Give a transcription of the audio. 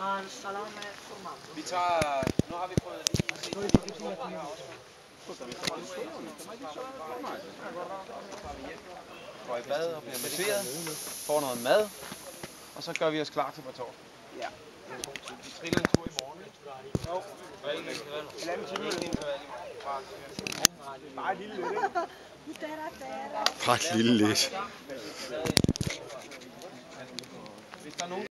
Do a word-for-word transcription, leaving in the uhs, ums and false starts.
Vi tager... Nu har vi fået lige... Går i bad og bliver masseret, får noget mad, og så gør vi os klar til på torsdag. Ja. Vi triller en tur i morgen. Jo. Bare et lille lidt. Bare et lille lidt. Hvis der er nogen